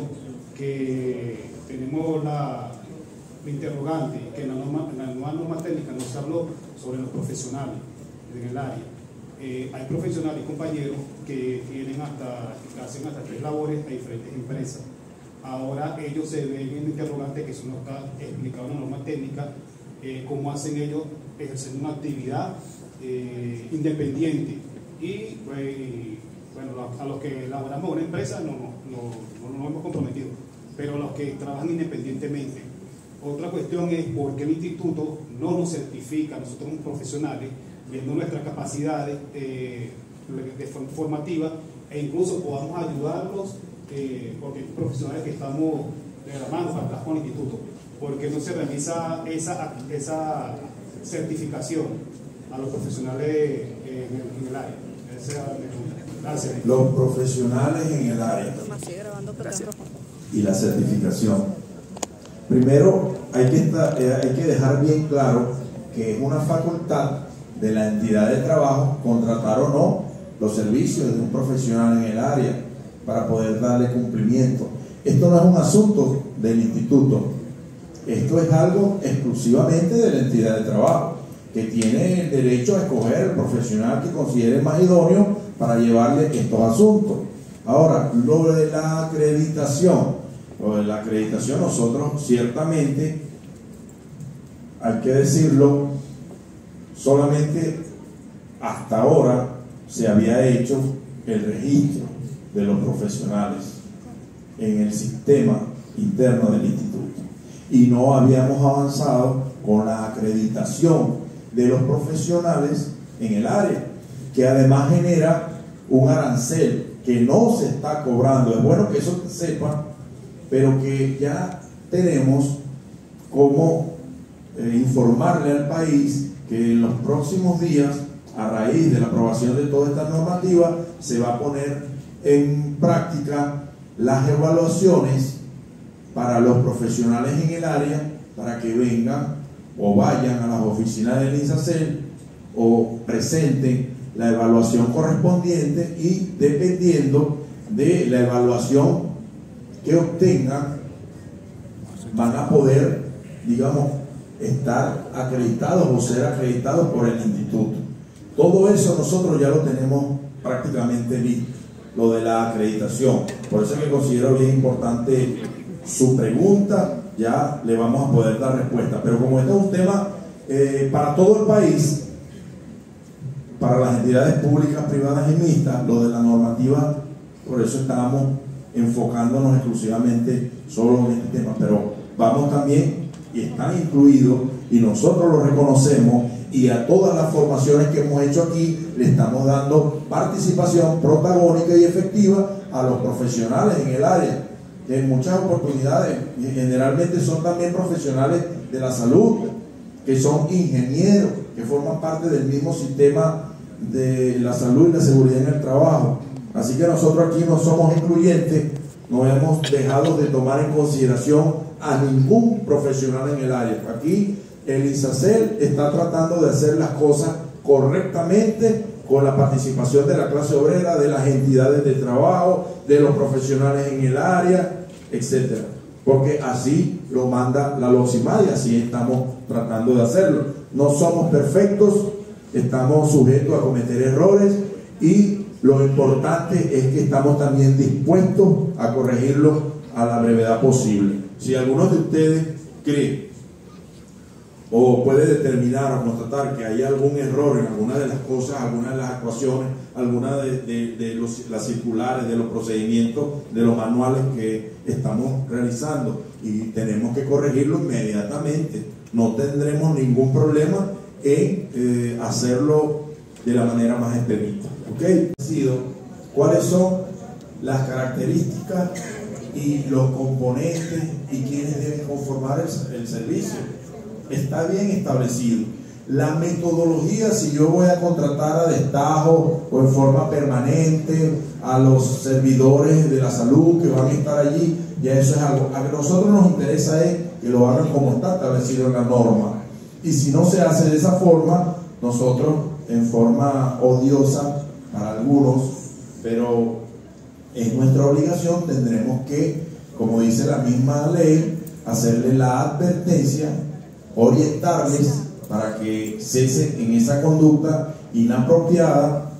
que tenemos la, la interrogante que en la, norma, en la nueva norma técnica no se habló sobre los profesionales en el área. Eh, hay profesionales y compañeros que tienen hasta, que hacen hasta tres labores a diferentes empresas. Ahora ellos se ven en interrogante que eso no está explicado en la norma técnica, eh, cómo hacen ellos ejercer una actividad eh, independiente. Y pues, bueno, a los que laboramos en una empresa no, no, no, no nos hemos comprometido, pero a los que trabajan independientemente. Otra cuestión es por qué el instituto no nos certifica a nosotros como profesionales, viendo nuestras capacidades eh, de forma formativa, e incluso podamos ayudarlos, eh, porque hay profesionales que estamos de la mano para atrás con el instituto, porque no se realiza esa, esa certificación a los profesionales eh, en, el, en el área. Esa es la pregunta. Gracias. Los profesionales en el área. Gracias. Y la certificación. Primero, hay que, estar, hay que dejar bien claro que es una facultad de la entidad de trabajo contratar o no los servicios de un profesional en el área para poder darle cumplimiento. Esto no es un asunto del instituto, esto es algo exclusivamente de la entidad de trabajo, que tiene el derecho a escoger el profesional que considere más idóneo para llevarle estos asuntos. Ahora, lo de la acreditación, lo de la acreditación nosotros ciertamente, hay que decirlo, solamente hasta ahora se había hecho el registro de los profesionales en el sistema interno del instituto y no habíamos avanzado con la acreditación de los profesionales en el área, que además genera un arancel que no se está cobrando. Es bueno que eso se sepa, pero que ya tenemos como eh, informarle al país que en los próximos días, a raíz de la aprobación de toda esta normativa, se va a poner en práctica las evaluaciones para los profesionales en el área, para que vengan o vayan a las oficinas del INSACEL o presenten la evaluación correspondiente, y dependiendo de la evaluación que obtengan van a poder, digamos, estar acreditados o ser acreditados por el instituto. Todo eso nosotros ya lo tenemos prácticamente listo, lo de la acreditación. Por eso es que considero bien importante su pregunta, ya le vamos a poder dar respuesta. Pero como este es un tema eh, para todo el país, para las entidades públicas, privadas y mixtas, lo de la normativa, por eso estábamos enfocándonos exclusivamente solo en este tema. Pero vamos también, y están incluidos, y nosotros lo reconocemos, y a todas las formaciones que hemos hecho aquí le estamos dando participación protagónica y efectiva a los profesionales en el área. En muchas oportunidades, y generalmente son también profesionales de la salud, que son ingenieros, que forman parte del mismo sistema de la salud y la seguridad en el trabajo. Así que nosotros aquí no somos excluyentes, no hemos dejado de tomar en consideración a ningún profesional en el área. Aquí el INSACEL está tratando de hacer las cosas correctamente, con la participación de la clase obrera, de las entidades de trabajo, de los profesionales en el área, etcétera. Porque así lo manda la LOCIMAD y así estamos tratando de hacerlo. No somos perfectos, estamos sujetos a cometer errores, y lo importante es que estamos también dispuestos a corregirlo a la brevedad posible. Si alguno de ustedes cree o puede determinar o constatar que hay algún error en alguna de las cosas, alguna de las actuaciones, algunas de, de, de los, las circulares, de los procedimientos, de los manuales que estamos realizando, y tenemos que corregirlo inmediatamente. No tendremos ningún problema en eh, hacerlo de la manera más expedita. ¿Okay? ¿Cuáles son las características y los componentes y quiénes deben conformar el, el servicio? Está bien establecido. La metodología, si yo voy a contratar a destajo o en forma permanente a los servidores de la salud que van a estar allí, ya eso es algo. A nosotros nos interesa es que lo hagan como está establecido en la norma. Y si no se hace de esa forma, nosotros, en forma odiosa para algunos, pero es nuestra obligación, tendremos que, como dice la misma ley, hacerle la advertencia, orientarles para que cesen en esa conducta inapropiada,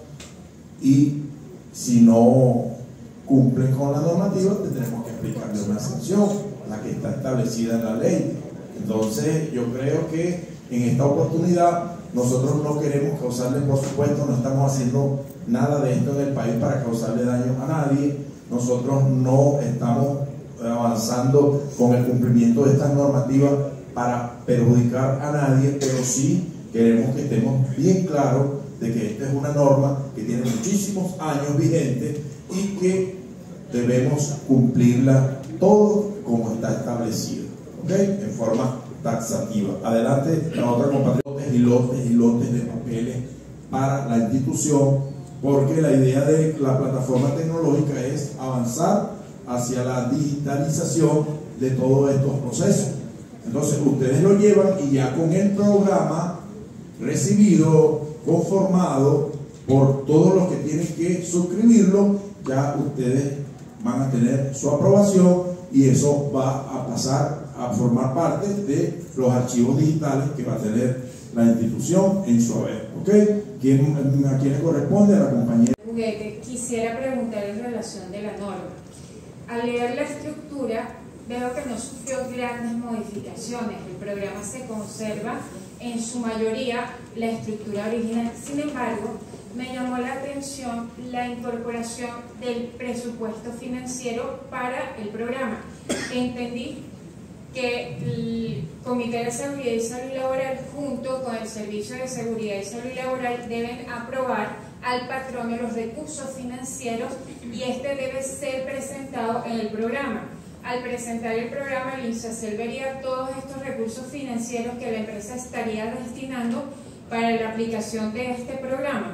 y si no cumplen con la normativa tendremos que aplicarle una sanción, la que está establecida en la ley. Entonces yo creo que en esta oportunidad nosotros no queremos causarle, por supuesto, no estamos haciendo nada de esto en el país para causarle daño a nadie. Nosotros no estamos avanzando con el cumplimiento de estas normativas para perjudicar a nadie, pero sí queremos que estemos bien claros de que esta es una norma que tiene muchísimos años vigente y que debemos cumplirla todo como está establecido, ¿ok? En forma taxativa. Adelante la otra compatriota, y lotes y lotes de papeles para la institución, porque la idea de la plataforma tecnológica es avanzar hacia la digitalización de todos estos procesos. Entonces ustedes lo llevan y ya con el programa recibido, conformado por todos los que tienen que suscribirlo, ya ustedes van a tener su aprobación y eso va a pasar a formar parte de los archivos digitales que va a tener la institución en su haber. ¿Ok? ¿Quién, ¿A quién le corresponde? A la compañera. Juguete, quisiera preguntar en relación de la norma. Al leer la estructura, veo que no sufrió grandes modificaciones. El programa se conserva en su mayoría la estructura original. Sin embargo, me llamó la atención la incorporación del presupuesto financiero para el programa. Entendí que el Comité de Seguridad y Salud Laboral junto con el Servicio de Seguridad y Salud Laboral deben aprobar al patrono los recursos financieros y este debe ser presentado en el programa. Al presentar el programa, el INSACEL vería todos estos recursos financieros que la empresa estaría destinando para la aplicación de este programa.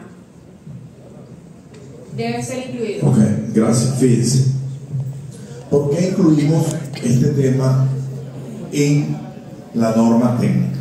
Deben ser incluidos. Ok, gracias. Fíjense, ¿por qué incluimos este tema en la norma técnica?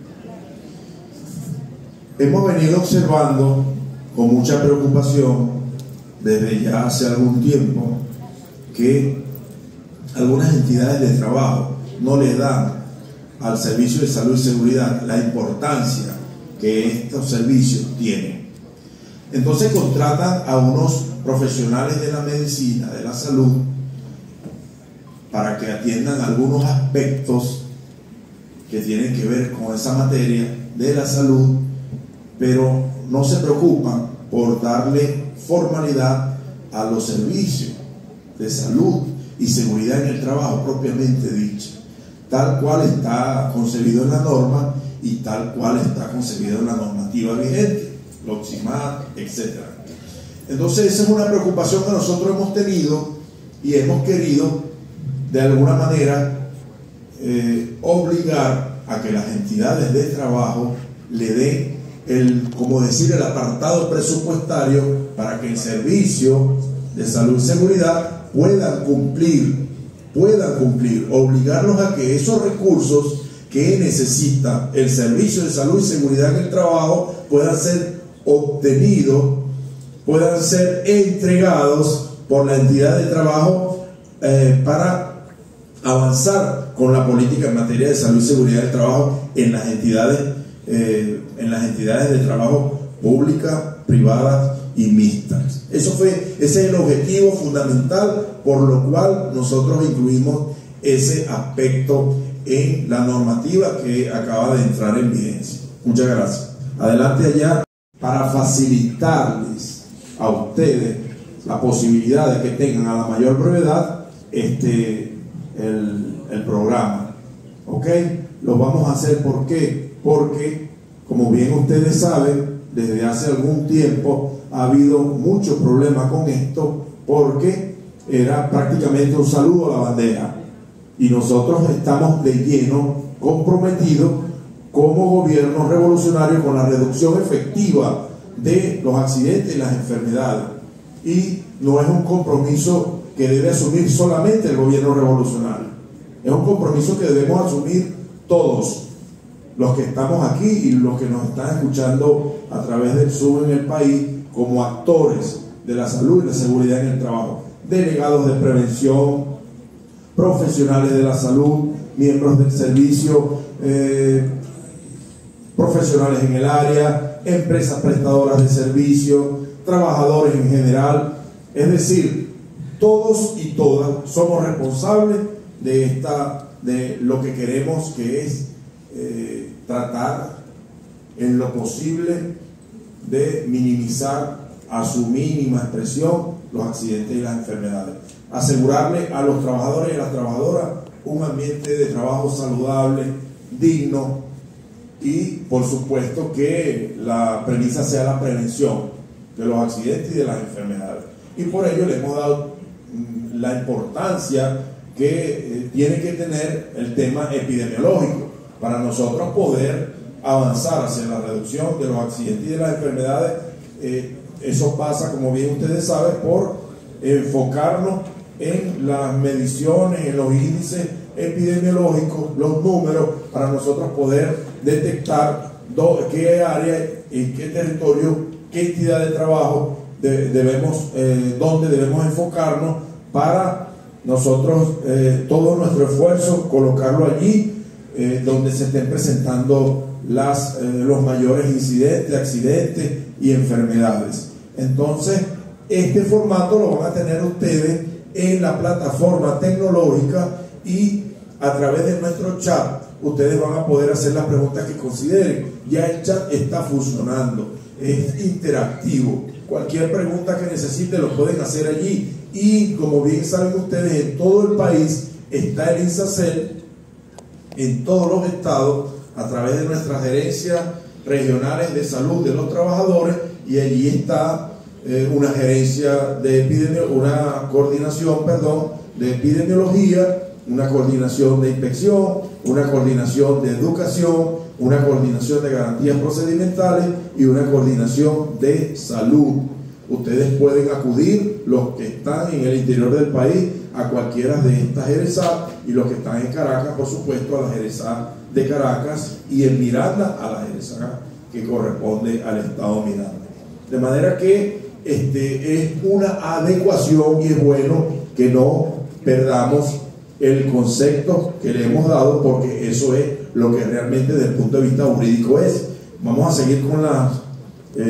Hemos venido observando con mucha preocupación desde ya hace algún tiempo que algunas entidades de trabajo no le dan al servicio de salud y seguridad la importancia que estos servicios tienen. Entonces contratan a unos profesionales de la medicina, de la salud, para que atiendan algunos aspectos que tienen que ver con esa materia de la salud, pero no se preocupan por darle formalidad a los servicios de salud y seguridad en el trabajo propiamente dicho, tal cual está concebido en la norma y tal cual está concebido en la normativa vigente, Loximat, etcétera. Entonces esa es una preocupación que nosotros hemos tenido y hemos querido de alguna manera eh, obligar a que las entidades de trabajo le den el, como decir, el apartado presupuestario para que el servicio de salud y seguridad puedan cumplir, puedan cumplir, obligarlos a que esos recursos que necesita el servicio de salud y seguridad en el trabajo puedan ser obtenidos, puedan ser entregados por la entidad de trabajo eh, para avanzar con la política en materia de salud y seguridad del trabajo en las entidades, eh, en las entidades de trabajo públicas, privadas y mixtas. Eso fue, ese es el objetivo fundamental por lo cual nosotros incluimos ese aspecto en la normativa que acaba de entrar en vigencia. Muchas gracias. Adelante allá. Para facilitarles a ustedes la posibilidad de que tengan a la mayor brevedad este, el, el programa. ¿Ok? Lo vamos a hacer, ¿por qué? Porque, como bien ustedes saben, desde hace algún tiempo ha habido muchos problemas con esto, porque era prácticamente un saludo a la bandera. Y nosotros estamos de lleno comprometidos como gobierno revolucionario con la reducción efectiva de los accidentes y las enfermedades. Y no es un compromiso que debe asumir solamente el gobierno revolucionario, es un compromiso que debemos asumir todos los que estamos aquí y los que nos están escuchando a través del Zoom en el país, como actores de la salud y la seguridad en el trabajo, delegados de prevención, profesionales de la salud, miembros del servicio, eh, profesionales en el área, empresas prestadoras de servicios, trabajadores en general. Es decir, todos y todas somos responsables de, esta, de lo que queremos, que es eh, tratar en lo posible de minimizar a su mínima expresión los accidentes y las enfermedades. Asegurarle a los trabajadores y a las trabajadoras un ambiente de trabajo saludable, digno, y por supuesto que la premisa sea la prevención de los accidentes y de las enfermedades. Y por ello le hemos dado la importancia que eh, tiene que tener el tema epidemiológico para nosotros poder avanzar hacia la reducción de los accidentes y de las enfermedades. Eh, eso pasa, como bien ustedes saben, por enfocarnos en las mediciones, en los índices epidemiológicos, los números, para nosotros poder detectar do, qué área, en qué territorio, qué entidad de trabajo de, debemos, eh, dónde debemos enfocarnos para nosotros eh, todo nuestro esfuerzo colocarlo allí eh, donde se estén presentando las, eh, los mayores incidentes, accidentes y enfermedades. Entonces, este formato lo van a tener ustedes en la plataforma tecnológica, y a través de nuestro chat ustedes van a poder hacer las preguntas que consideren. Ya el chat está funcionando, es interactivo. Cualquier pregunta que necesiten lo pueden hacer allí. Y como bien saben ustedes, en todo el país está el INSACEL, en todos los estados, a través de nuestras gerencias regionales de salud de los trabajadores, y allí está eh, una gerencia de epidemiología, una coordinación, perdón, de epidemiología, una coordinación de inspección, una coordinación de educación, una coordinación de garantías procedimentales y una coordinación de salud. Ustedes pueden acudir, los que están en el interior del país, a cualquiera de estas G E R E S A T, y los que están en Caracas, por supuesto, a la G E R E S A T de Caracas, y en Miranda a la G E R E S A T que corresponde al estado Miranda. De manera que este, es una adecuación, y es bueno que no perdamos el concepto que le hemos dado, porque eso es lo que realmente desde el punto de vista jurídico es. Vamos a seguir con las eh...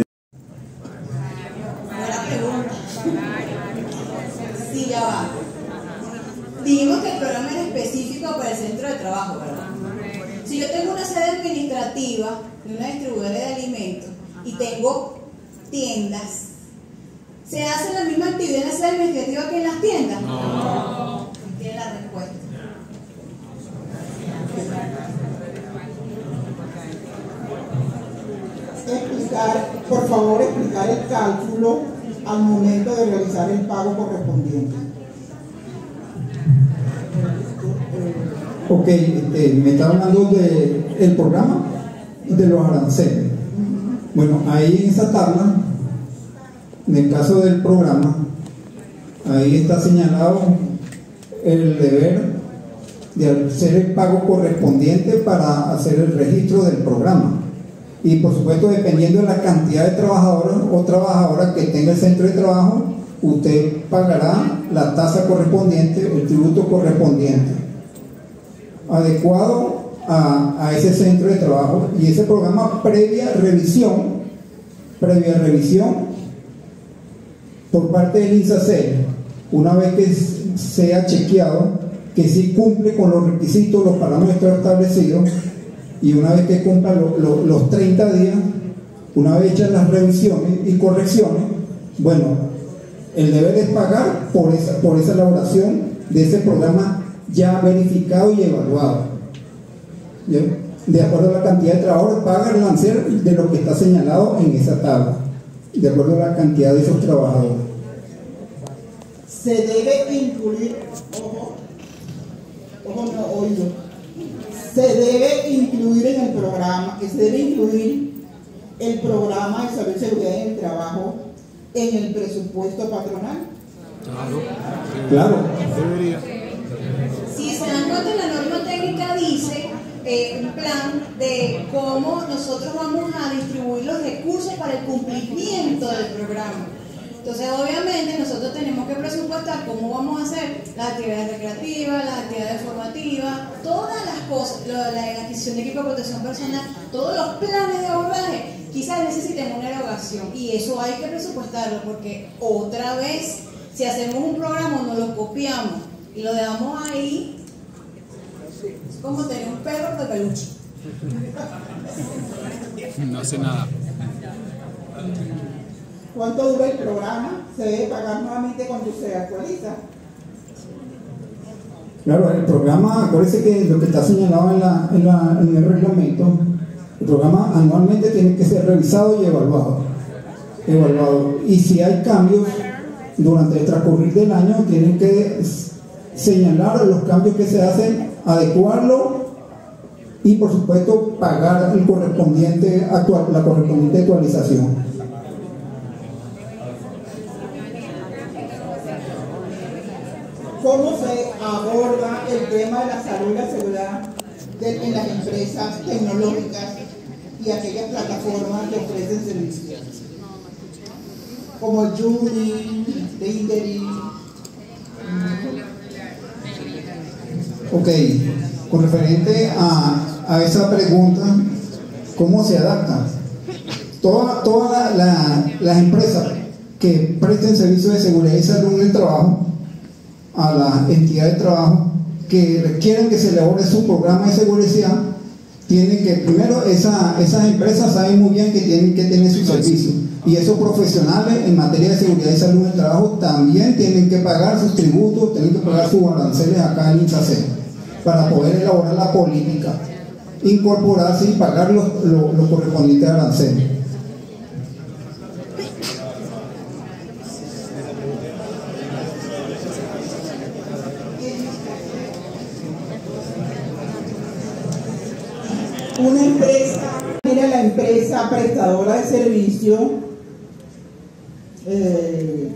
Sí, ya va. Dijimos que el programa era específico para el centro de trabajo, ¿verdad? Si yo tengo una sede administrativa de una distribuidora de alimentos y tengo tiendas, ¿se hace la misma actividad en la sede administrativa que en las tiendas? No. Tiene la respuesta. Explicar, por favor, explicar el cálculo al momento de realizar el pago correspondiente. Ok, este, me está hablando del programa de los aranceles. Bueno, ahí en esa tabla, en el caso del programa, ahí está señalado el deber de hacer el pago correspondiente para hacer el registro del programa. Y por supuesto, dependiendo de la cantidad de trabajadores o trabajadoras que tenga el centro de trabajo, usted pagará la tasa correspondiente, el tributo correspondiente, adecuado a, a ese centro de trabajo. Y ese programa, previa revisión, previa revisión por parte del INSACEL, una vez que sea chequeado que sí cumple con los requisitos, los parámetros establecidos, y una vez que cumpla lo, lo, los treinta días, una vez hechas las revisiones y correcciones, Bueno, el deber es pagar por esa, por esa elaboración de ese programa ya verificado y evaluado. ¿Ya? De acuerdo a la cantidad de trabajadores, paga el ANSER de lo que está señalado en esa tabla, de acuerdo a la cantidad de esos trabajadores. Se debe incluir, ojo, ojo no, oído, se debe incluir en el programa, se debe incluir el programa de salud y seguridad en el trabajo en el presupuesto patronal. Claro, claro. Debería. Si se dan cuenta, la norma técnica dice eh, un plan de cómo nosotros vamos a distribuir los recursos para el cumplimiento del programa. Entonces, obviamente, nosotros tenemos que presupuestar cómo vamos a hacer las actividades recreativas, las actividades formativas, todas las cosas, lo, la, la adquisición de equipo de protección personal, todos los planes de abordaje. Quizás necesitemos una erogación y eso hay que presupuestarlo, porque otra vez, si hacemos un programa, nos lo copiamos y lo dejamos ahí, es como tener un perro de peluche. No hace nada. ¿Cuánto dura el programa? Se debe pagar nuevamente cuando se actualiza. Claro, el programa, acuérdense que lo que está señalado en, la, en, la, en el reglamento, el programa anualmente tiene que ser revisado y evaluado. evaluado. Y si hay cambios durante el transcurrir del año, tienen que señalar los cambios que se hacen, adecuarlo y por supuesto pagar el correspondiente actual, la correspondiente actualización. ¿Cómo se aborda el tema de la salud y la seguridad de, en las empresas tecnológicas y aquellas plataformas que ofrecen servicios? Como Juni, Dinderi. Ok, con referente a, a esa pregunta, ¿cómo se adapta? Todas toda la, la, las empresas que presten servicios de seguridad y salud en el trabajo, a la entidad de trabajo que requieren que se elabore su programa de seguridad, tienen que, primero, esa, esas empresas saben muy bien que tienen que tener su servicio, y esos profesionales en materia de seguridad y salud en el trabajo también tienen que pagar sus tributos, tienen que pagar sus aranceles acá en INSACE para poder elaborar la política, incorporarse y pagar los, los, los correspondientes aranceles. Una empresa, mira, la empresa prestadora de servicio eh,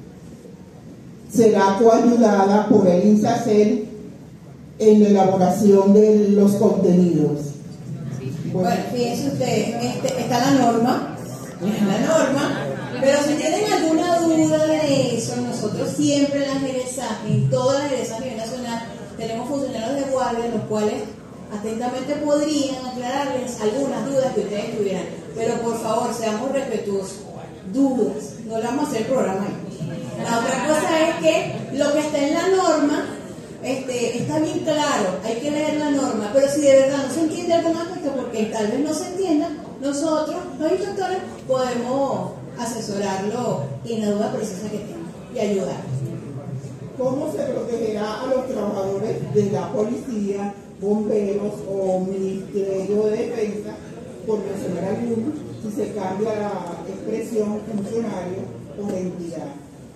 será coayudada por el INSACEL en la elaboración de los contenidos. Bueno, fíjense ustedes, este, está la norma, es la norma, pero si tienen alguna duda de eso, nosotros siempre en las G R E S A, en todas las G R E S A a nivel nacional, tenemos funcionarios de guardia, los cuales atentamente podrían aclararles algunas dudas que ustedes tuvieran, pero por favor seamos respetuosos. Dudas, no le vamos a hacer el programa ahí. La otra cosa es que lo que está en la norma este, está bien claro, hay que leer la norma, pero si de verdad no se entiende algún aspecto, porque tal vez no se entienda, nosotros, los instructores, podemos asesorarlo en la duda precisa que tenga y ayudar. ¿Cómo se protegerá a los trabajadores de la policía, bomberos o Ministerio de Defensa, por mencionar algunos, si se cambia la expresión funcionario o entidad?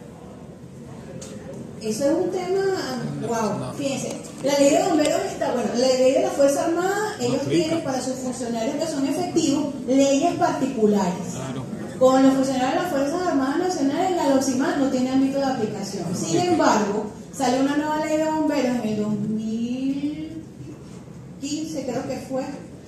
Eso es un tema, wow, fíjense, la ley de bomberos está, bueno, la ley de la Fuerza Armada, ellos tienen para sus funcionarios que son efectivos leyes particulares. Con los funcionarios de las Fuerzas Armadas Nacionales, la LOCIMAD no tiene ámbito de aplicación. Sin embargo, salió una nueva ley de bomberos en el dos mil quince, creo que fue,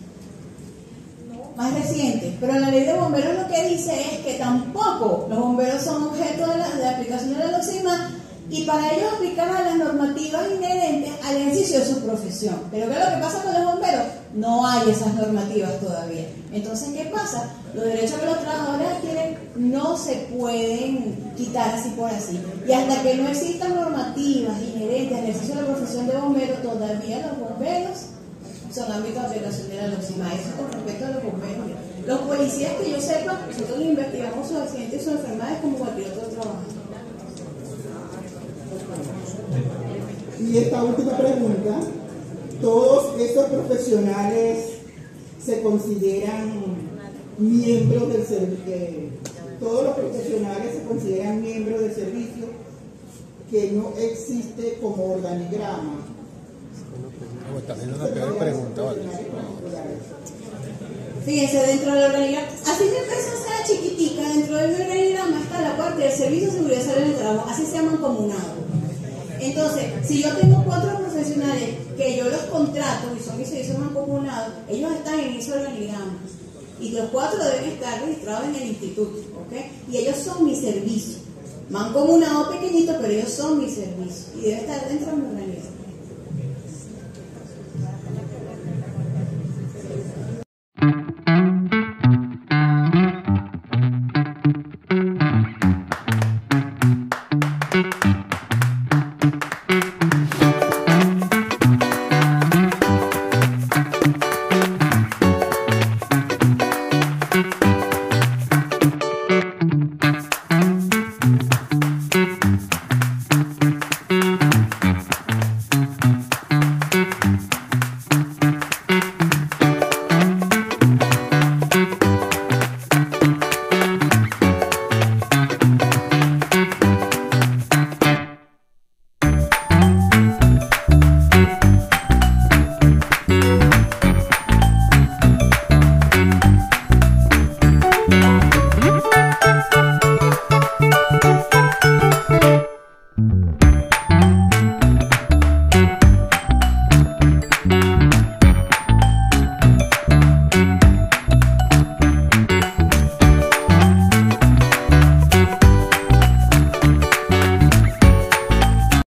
más reciente, pero la ley de bomberos lo que dice es que tampoco los bomberos son objeto de la de aplicación de la LOCIMAD, y para ellos aplicarán las normativas inherentes al ejercicio de su profesión. Pero ¿qué es lo que pasa con los bomberos? No hay esas normativas todavía. Entonces, ¿qué pasa? Los derechos que los trabajadores adquieren no se pueden quitar así por así. Y hasta que no existan normativas inherentes al ejercicio de la profesión de bombero, todavía los bomberos son ámbitos de aplicación de la LOCIMAD. Eso con respecto a los bomberos. Los policías, que yo sepa, nosotros les investigamos sus accidentes y sus enfermedades como cualquier otro trabajo. Y esta última pregunta, ¿todos estos profesionales se consideran miembros del servicio? ¿Todos los profesionales se consideran miembros del servicio que no existe como organigrama? También una peor pregunta, ¿vale? Fíjense, dentro del organigrama, así mi empresa sea chiquitica, dentro del organigrama está la parte del Servicio de Seguridad y Salud en el Trabajo, así se llaman mancomunado. Entonces, si yo tengo cuatro profesionales que yo los contrato y son mis servicios mancomunados, ellos están en ese organigrama. Y los cuatro deben estar registrados en el instituto, ¿ok? Y ellos son mi servicio. Mancomunado pequeñito, pero ellos son mi servicio. Y debe estar dentro de mi organigrama.